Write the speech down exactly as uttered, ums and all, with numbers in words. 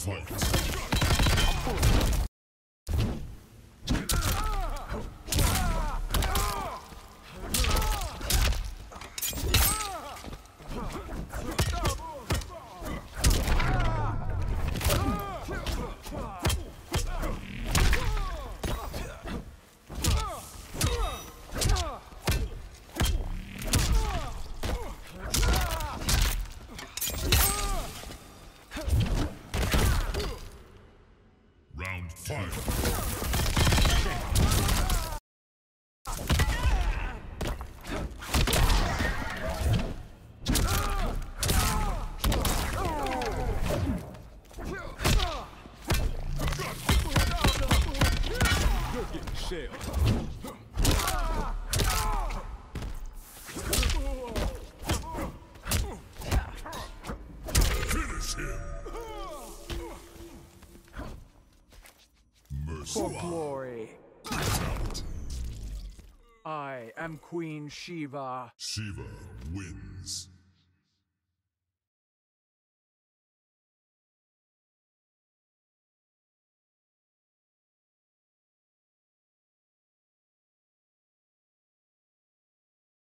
Fight. Round five. You're getting shelled. Finish him. Mercy. For glory. I am Queen Shiva. Shiva wins.